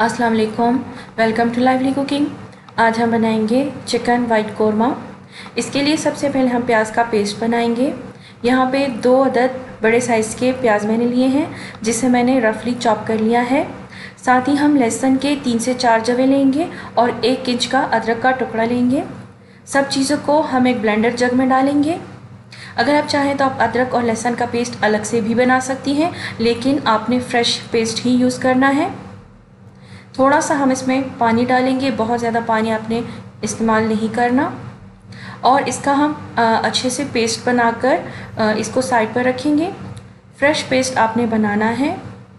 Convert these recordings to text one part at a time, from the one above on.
अस्सलाम वालेकुम, welcome to lively cooking. आज हम बनाएंगे चिकन वाइट कोरमा। इसके लिए सबसे पहले हम प्याज का पेस्ट बनाएंगे। यहाँ पे 2 अदद बड़े साइज़ के प्याज मैंने लिए हैं, जिसे मैंने रफली चॉप कर लिया है। साथ ही हम लहसुन के 3 से 4 जवे लेंगे और 1 इंच का अदरक का टुकड़ा लेंगे। सब चीज़ों को हम एक ब्लेंडर जग में डालेंगे। अगर आप चाहें तो आप अदरक और लहसुन का पेस्ट अलग से भी बना सकती हैं, लेकिन आपने फ्रेश पेस्ट ही यूज़ करना है। थोड़ा सा हम इसमें पानी डालेंगे, बहुत ज़्यादा पानी आपने इस्तेमाल नहीं करना। और इसका हम अच्छे से पेस्ट बनाकर इसको साइड पर रखेंगे। फ्रेश पेस्ट आपने बनाना है।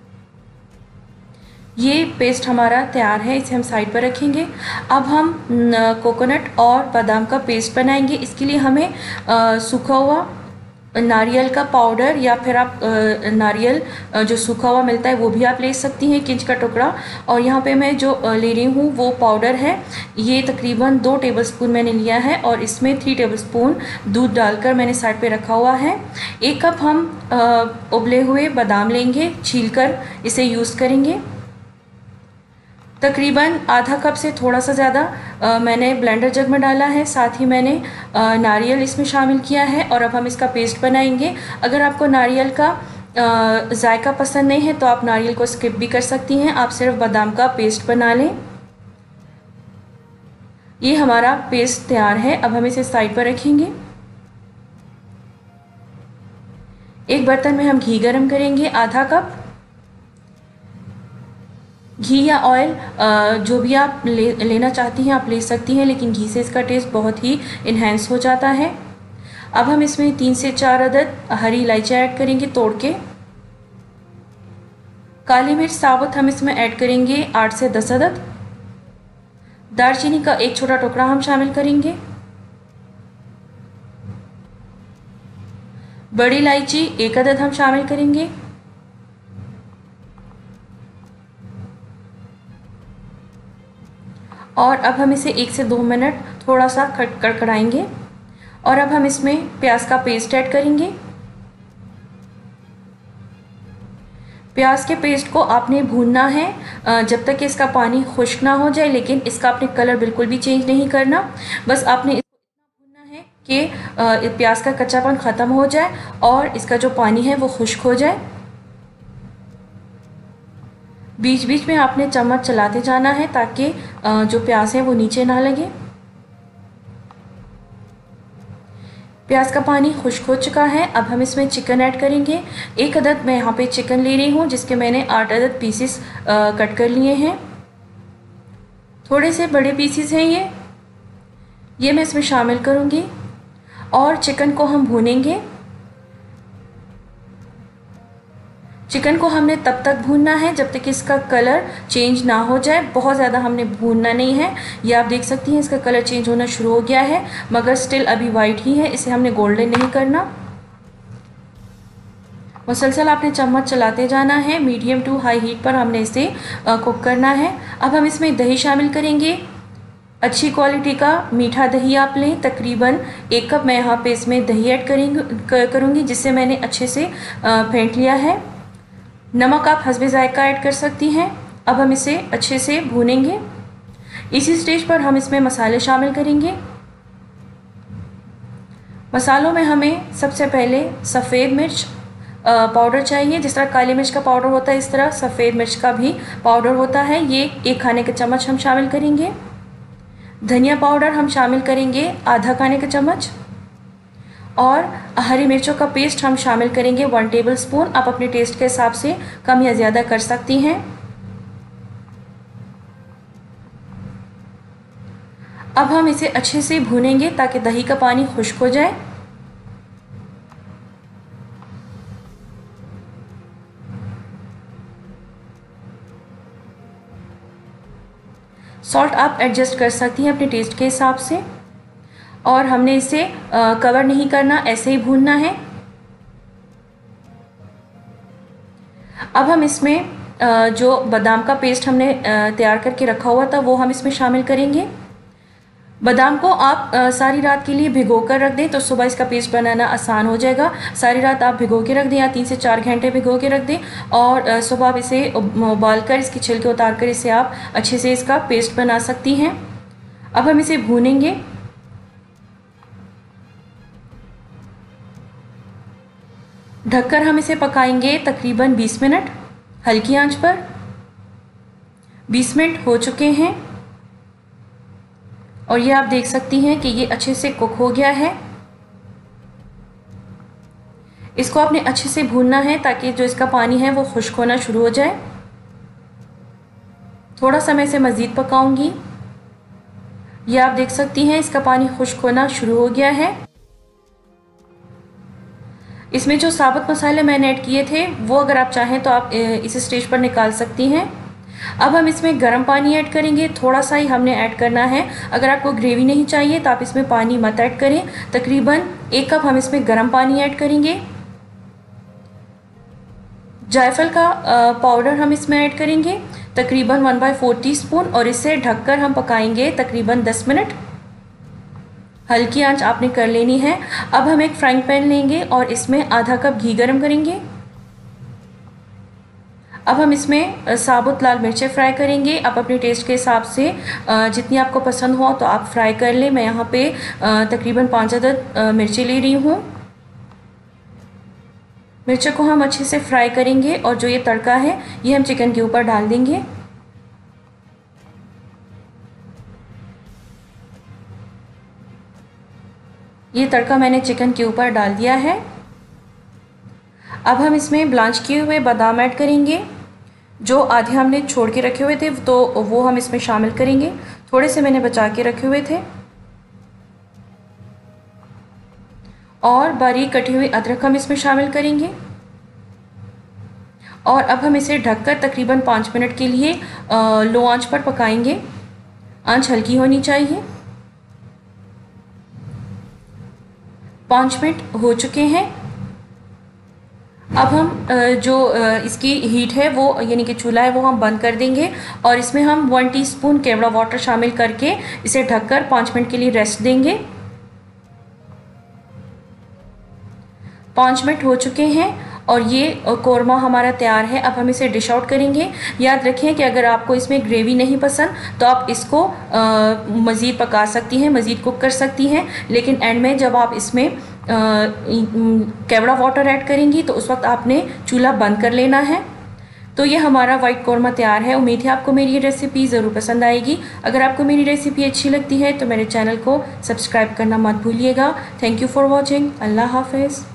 ये पेस्ट हमारा तैयार है, इसे हम साइड पर रखेंगे। अब हम कोकोनट और बादाम का पेस्ट बनाएंगे। इसके लिए हमें सूखा हुआ नारियल का पाउडर या फिर आप नारियल जो सूखा हुआ मिलता है वो भी आप ले सकती हैं, 1 इंच का टुकड़ा। और यहाँ पे मैं जो ले रही हूँ वो पाउडर है। ये तकरीबन 2 टेबलस्पून मैंने लिया है और इसमें 3 टेबलस्पून दूध डालकर मैंने साइड पे रखा हुआ है। 1 कप हम उबले हुए बादाम लेंगे, छीलकर इसे यूज़ करेंगे। तकरीबन आधा कप से थोड़ा सा ज़्यादा मैंने ब्लेंडर जग में डाला है। साथ ही मैंने नारियल इसमें शामिल किया है और अब हम इसका पेस्ट बनाएंगे। अगर आपको नारियल का जायका पसंद नहीं है तो आप नारियल को स्किप भी कर सकती हैं, आप सिर्फ बादाम का पेस्ट बना लें। ये हमारा पेस्ट तैयार है। अब हम इसे साइड पर रखेंगे। एक बर्तन में हम घी गरम करेंगे, आधा कप घी या ऑयल जो भी आप लेना चाहती हैं आप ले सकती हैं, लेकिन घी से इसका टेस्ट बहुत ही इन्हेंस हो जाता है। अब हम इसमें 3 से 4 अदद हरी इलायची ऐड करेंगे तोड़ के। काली मिर्च साबुत हम इसमें ऐड करेंगे 8 से 10 अदद। दालचीनी का 1 छोटा टुकड़ा हम शामिल करेंगे। बड़ी इलायची 1 अदद हम शामिल करेंगे। और अब हम इसे 1 से 2 मिनट थोड़ा सा कड़कड़ाएंगे। और अब हम इसमें प्याज का पेस्ट ऐड करेंगे। प्याज के पेस्ट को आपने भूनना है जब तक कि इसका पानी खुश्क ना हो जाए, लेकिन इसका आपने कलर बिल्कुल भी चेंज नहीं करना। बस आपने इसको इतना भूनना है कि प्याज का कच्चापन ख़त्म हो जाए और इसका जो पानी है वो खुश्क हो जाए। बीच बीच में आपने चम्मच चलाते जाना है ताकि जो प्याज है वो नीचे ना लगे। प्याज का पानी खुश्क हो चुका है। अब हम इसमें चिकन ऐड करेंगे। 1 अदद मैं यहाँ पे चिकन ले रही हूँ, जिसके मैंने 8 अदद पीसेस कट कर लिए हैं। थोड़े से बड़े पीसेस हैं ये मैं इसमें शामिल करूँगी और चिकन को हम भूनेंगे। चिकन को हमने तब तक भूनना है जब तक इसका कलर चेंज ना हो जाए। बहुत ज़्यादा हमने भूनना नहीं है। ये आप देख सकती हैं इसका कलर चेंज होना शुरू हो गया है, मगर स्टिल अभी वाइट ही है। इसे हमने गोल्डन नहीं करना। मुसलसल आपने चम्मच चलाते जाना है। मीडियम टू हाई हीट पर हमने इसे कुक करना है। अब हम इसमें दही शामिल करेंगे। अच्छी क्वालिटी का मीठा दही आप लें। तकरीबन 1 कप मैं यहाँ पे इसमें दही ऐड करूँगी, जिससे मैंने अच्छे से फेंट लिया है। नमक आप हस्बे जायका ऐड कर सकती हैं। अब हम इसे अच्छे से भूनेंगे। इसी स्टेज पर हम इसमें मसाले शामिल करेंगे। मसालों में हमें सबसे पहले सफ़ेद मिर्च पाउडर चाहिए। जिस तरह काली मिर्च का पाउडर होता है, इस तरह सफ़ेद मिर्च का भी पाउडर होता है। ये 1 खाने का चम्मच हम शामिल करेंगे। धनिया पाउडर हम शामिल करेंगे आधा खाने का चम्मच। और हरी मिर्चों का पेस्ट हम शामिल करेंगे 1 टेबलस्पून। आप अपने टेस्ट के हिसाब से कम या ज़्यादा कर सकती हैं। अब हम इसे अच्छे से भूनेंगे ताकि दही का पानी खुश्क हो जाए। सॉल्ट आप एडजस्ट कर सकती हैं अपने टेस्ट के हिसाब से। और हमने इसे कवर नहीं करना, ऐसे ही भूनना है। अब हम इसमें जो बादाम का पेस्ट हमने तैयार करके रखा हुआ था वो हम इसमें शामिल करेंगे। बादाम को आप सारी रात के लिए भिगो कर रख दें तो सुबह इसका पेस्ट बनाना आसान हो जाएगा। सारी रात आप भिगो के रख दें या 3 से 4 घंटे भिगो के रख दें और सुबह आप इसे उबाल कर इसकी छिलके उतार कर इसे आप अच्छे से इसका पेस्ट बना सकती हैं। अब हम इसे भूनेंगे। ढककर हम इसे पकाएंगे तकरीबन 20 मिनट हल्की आंच पर। 20 मिनट हो चुके हैं और ये आप देख सकती हैं कि ये अच्छे से कुक हो गया है। इसको आपने अच्छे से भूनना है ताकि जो इसका पानी है वो खुश्क होना शुरू हो जाए। थोड़ा सा मैं इसे मज़ीद पकाऊंगी। ये आप देख सकती हैं इसका पानी खुश्क होना शुरू हो गया है। इसमें जो साबुत मसाले मैंने ऐड किए थे वो अगर आप चाहें तो आप इस स्टेज पर निकाल सकती हैं। अब हम इसमें गर्म पानी ऐड करेंगे, थोड़ा सा ही हमने ऐड करना है। अगर आपको ग्रेवी नहीं चाहिए तो आप इसमें पानी मत ऐड करें। तकरीबन 1 कप हम इसमें गर्म पानी ऐड करेंगे। जायफल का पाउडर हम इसमें ऐड करेंगे तकरीबन 1/4 टीस्पून और इसे ढककर हम पकाएंगे तकरीबन 10 मिनट। हल्की आंच आपने कर लेनी है। अब हम एक फ्राइंग पैन लेंगे और इसमें आधा कप घी गरम करेंगे। अब हम इसमें साबुत लाल मिर्चें फ्राई करेंगे। आप अपने टेस्ट के हिसाब से जितनी आपको पसंद हो तो आप फ्राई कर लें। मैं यहाँ पे तकरीबन 5 अदद मिर्चें ले रही हूँ। मिर्चों को हम अच्छे से फ्राई करेंगे और जो ये तड़का है ये हम चिकन के ऊपर डाल देंगे। ये तड़का मैंने चिकन के ऊपर डाल दिया है। अब हम इसमें ब्लांच किए हुए बादाम ऐड करेंगे। जो आधे हमने छोड़ के रखे हुए थे तो वो हम इसमें शामिल करेंगे। थोड़े से मैंने बचा के रखे हुए थे। और बारीक कटी हुई अदरक हम इसमें शामिल करेंगे। और अब हम इसे ढककर तकरीबन 5 मिनट के लिए लो आंच पर पकाएंगे। आंच हल्की होनी चाहिए। 5 मिनट हो चुके हैं। अब हम जो इसकी हीट है वो यानी कि चूल्हा है वो हम बंद कर देंगे और इसमें हम 1 टीस्पून केवड़ा वाटर शामिल करके इसे ढककर 5 मिनट के लिए रेस्ट देंगे। 5 मिनट हो चुके हैं और ये कोरमा हमारा तैयार है। अब हम इसे डिश आउट करेंगे। याद रखें कि अगर आपको इसमें ग्रेवी नहीं पसंद तो आप इसको मज़ीद पका सकती हैं, मज़ीद कुक कर सकती हैं, लेकिन एंड में जब आप इसमें केवड़ा वाटर ऐड करेंगी तो उस वक्त आपने चूल्हा बंद कर लेना है। तो ये हमारा वाइट कोरमा तैयार है। उम्मीद है आपको मेरी ये रेसिपी ज़रूर पसंद आएगी। अगर आपको मेरी रेसिपी अच्छी लगती है तो मेरे चैनल को सब्सक्राइब करना मत भूलिएगा। Thank you for watching. अल्लाह हाफ़िज़।